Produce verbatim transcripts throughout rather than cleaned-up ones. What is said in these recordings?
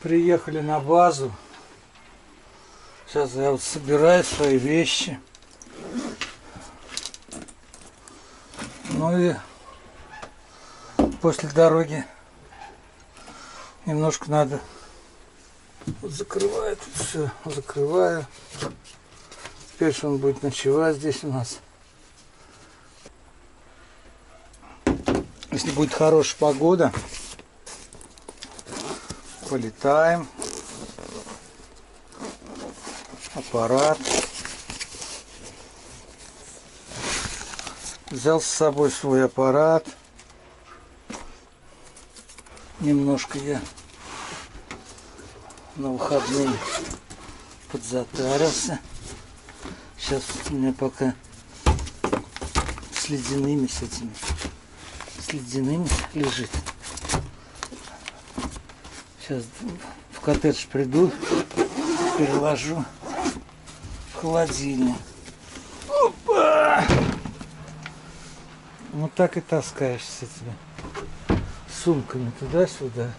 Приехали на базу. Сейчас я вот собираю свои вещи. Ну и после дороги немножко надо. Вот закрываю тут все, закрываю. Теперь он будет ночевать здесь у нас. Если будет хорошая погода, полетаем. Аппарат. Взял с собой свой аппарат. Немножко я на выходные подзатарился. Сейчас у меня пока с ледяными, с этими, с ледяными лежит. Сейчас в коттедж приду, переложу в холодильник. Опа! Вот так и таскаешься с этими сумками туда-сюда.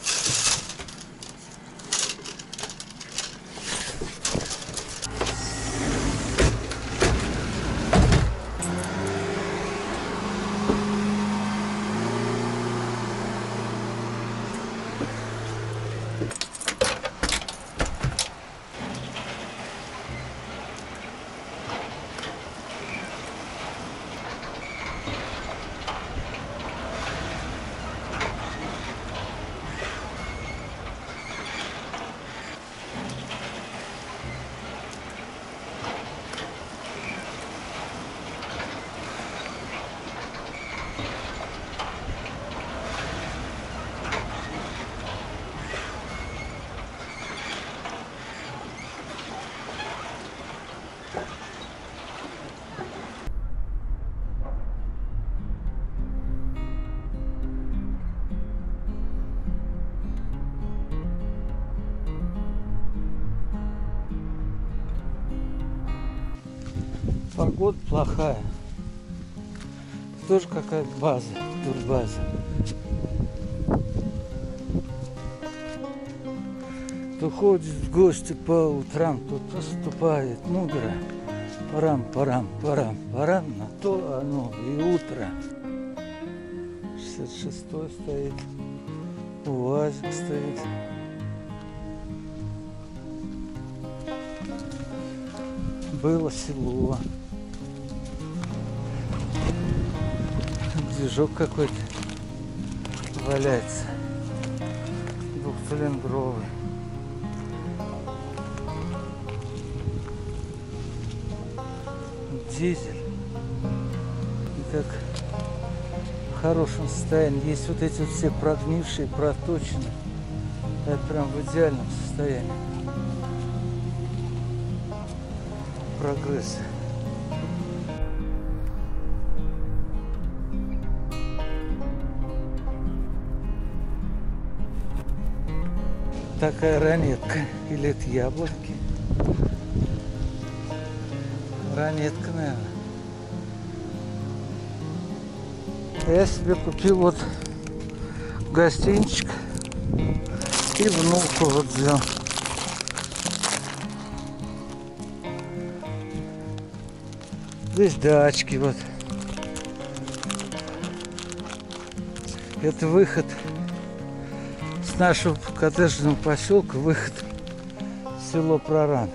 Погода плохая. Тоже какая-то база, турбаза. Кто ходит в гости по утрам, тот поступает мудро. Парам, парам, парам, парам, на то оно и утро. шестьдесят шестой стоит, УАЗик стоит. Было село. Движок какой-то валяется, двухцилиндровый. Дизель. И как в хорошем состоянии. Есть вот эти вот все прогнившие, проточенные. Это прям в идеальном состоянии. Прогресс. Такая ранетка. Или это яблоки? Ранетка, наверное. Я себе купил вот гостинчик и внуку вот взял. Здесь дачки вот. Это выход с нашего коттеджного поселка, выход в село Проран.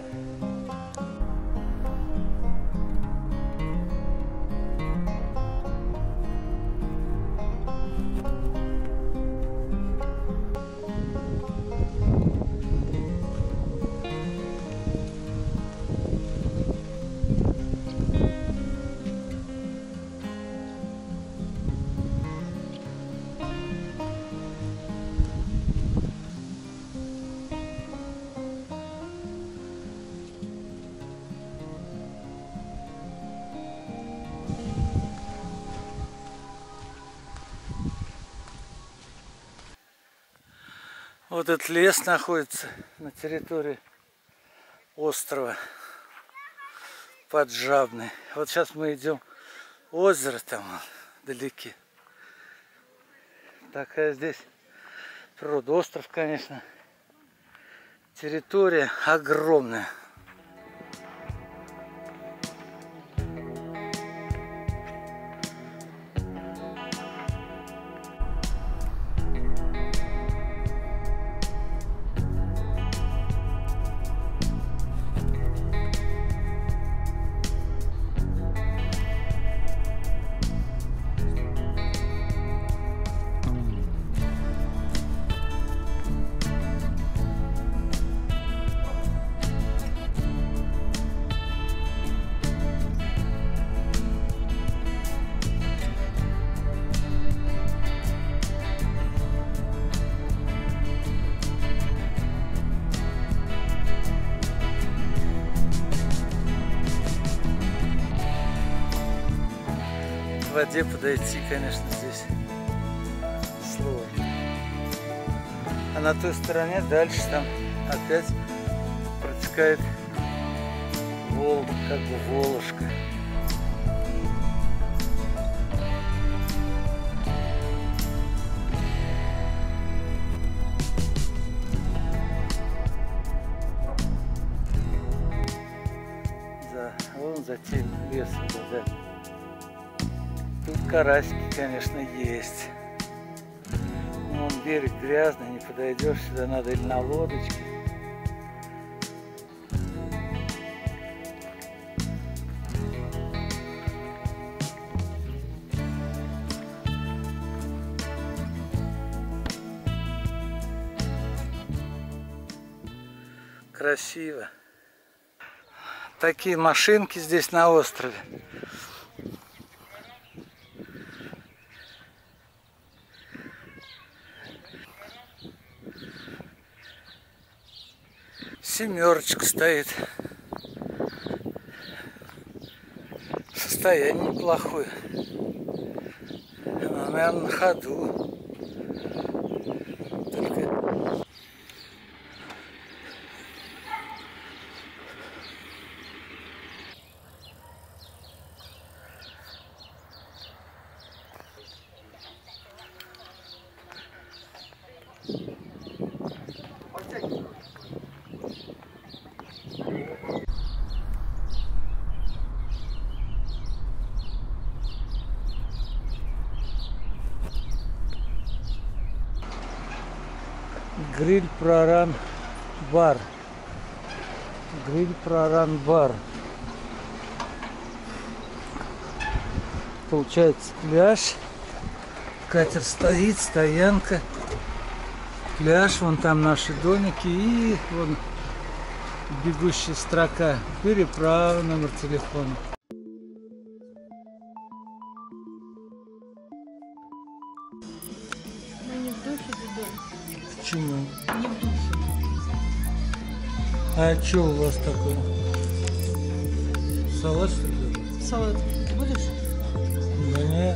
Вот этот лес находится на территории острова Поджабный. Вот сейчас мы идем озеро там вдалеке. Такая здесь природа. Остров, конечно, Территория огромная. К воде подойти, конечно, здесь сложно. А на той стороне дальше там опять протекает Волга, как бы Волошка. Да, вон за тем лесом, да. Тут карасики, конечно, есть. Вон берег грязный, не подойдешь сюда, надо или на лодочке. Красиво. Такие машинки здесь на острове. Семерочка стоит. Состояние неплохое. Она, наверное, на ходу. Только... Гриль Проран бар. Гриль Проран бар. Получается пляж. Катер стоит, стоянка. Пляж, вон там наши домики и вон бегущая строка. Переправа, номер телефона. Мы не в духе ведем. Почему? Не в духе. А что у вас такое? Салат, что ли? Салат будешь? Да нет.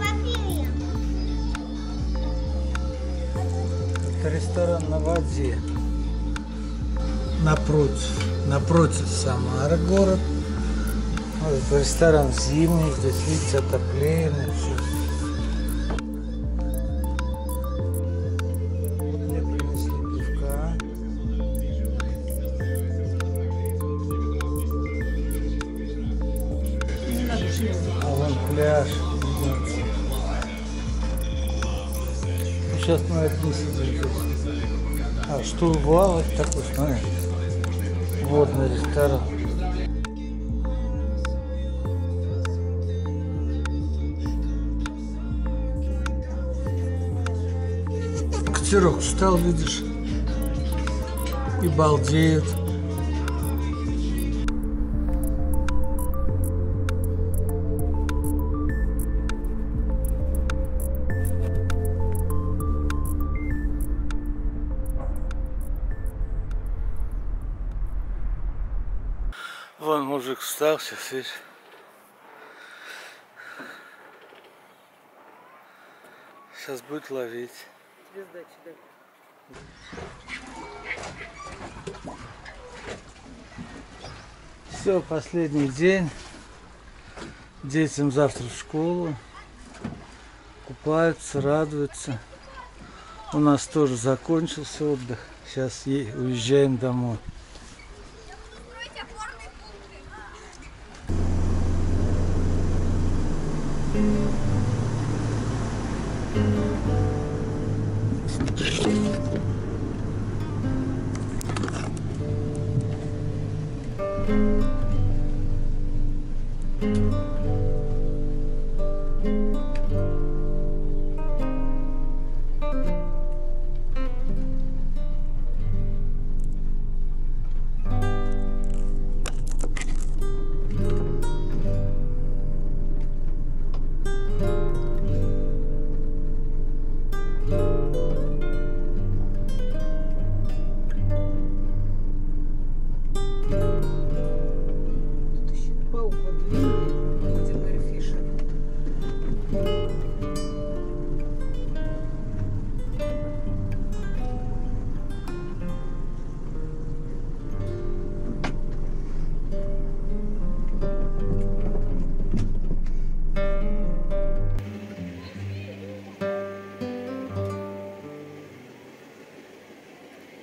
Это ресторан на воде. Напротив. Напротив Самара город. Вот это ресторан зимний. Здесь, видите, отопление. Все. А вон пляж. Сейчас мы одни сидим. А штурвал это такой, смотри. Водный ресторан. Катерок встал, видишь, и балдеет. Вон мужик встал, сейчас видишь. Сейчас будет ловить. Звезда тебе. Все, последний день. Детям завтра в школу. Купаются, радуются. У нас тоже закончился отдых. Сейчас уезжаем домой. Thank you.